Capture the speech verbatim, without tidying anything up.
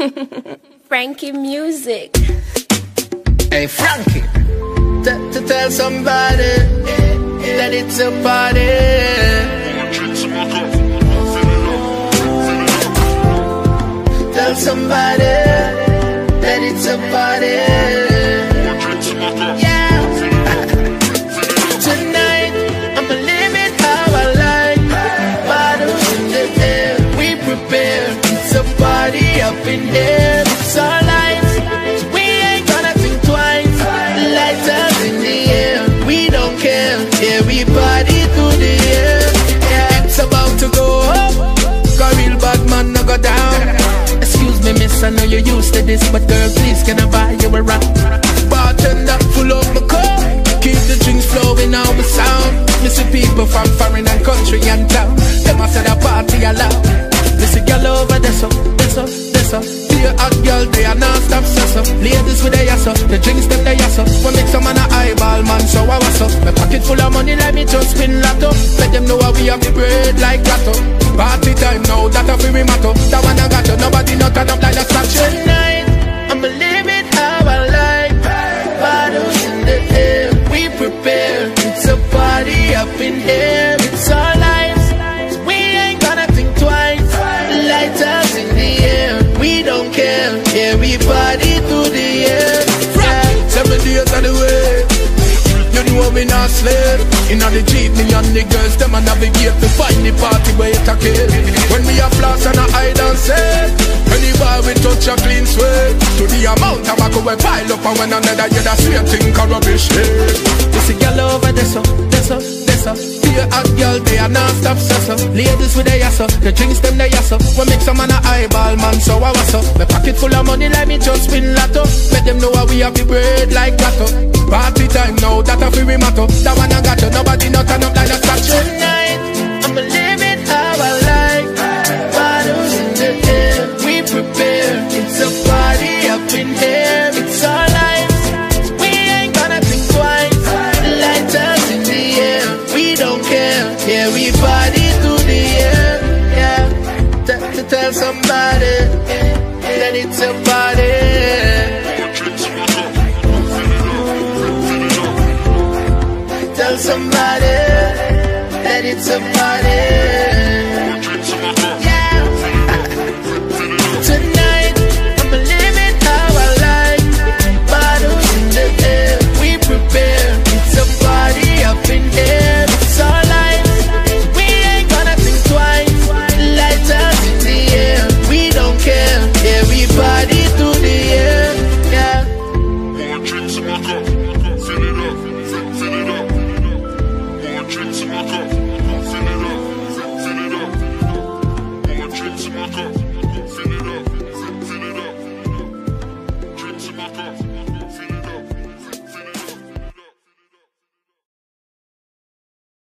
Frankie Music. Hey Frankie, to tell somebody that it's a party. Tell somebody that it's a party. Yeah. Tonight I'ma live it how I like. Bottles in the air, we prepare. It's a party up in here. It's our lives, we ain't gonna think twice. Lighters in the air, we don't care. Yeah, we party through the air. Yeah, it's about to go up. Got real bad man, no go down. Excuse me, miss, I know you're used to this, but girl, please, can I buy you a round? Bartender, full up my cup. Keep the drinks flowing out the sound. Missing people from foreign and country and town. Them I said a party aloud. Listen, girl over there, so, this up, this up. See a hot girl, they are non-stop, so, so. Ladies with their ass up, the drinks them they ass up. We make some man a eyeball, man, so I was up. My pocket full of money, let me just spin lotto. Let them know how we have the bread like lotto. Party time now, that a free matter. That one I got you, nobody not turn up like a snatch. Tonight, I'ma live it how I like. Bottles in the air, we prepare. It's a party up in here. It's our lives, we ain't gonna think twice. Lighters in the air, we don't care. Yeah, we party through the air. Yeah. Seven days of the way, you know we not slave. Inna the jeep, me and the girls, them a navigate to find the party where it a kill. When we a floss and a hide and seek, any bar we touch a clean sweat. To the amount of tobacco we pile up, and when another year that sweet thing can rubbish. You see girl over there, so, there so, there so. See a hot girl, they are non-stop, so, so. Ladies with their ass up, the drinks them they ass up. We make some man a eyeball, man, so I was up. My pocket full of money, let me just win lotto. Let them know how we have the bread like lotto. Party time now, that a free matter. That one I got you, nobody not turn up like a statue. Tonight, I'ma live it how I like. Bottles in the air, we prepare. It's a party up in here. It's our lives, we ain't gonna think twice. Lighters in the air, we don't care. Yeah, we party through the air. Yeah, to, to tell somebody that it's a party. Tell somebody that it's a party. Yeah. Tonight, I'ma live it how I like. Bottles in the air, we prepare. It's a party up in here. It's our lives, we ain't gonna think twice. Lighters in the air, we don't care. Yeah, we party through the air. Yeah. More drinks in my cup.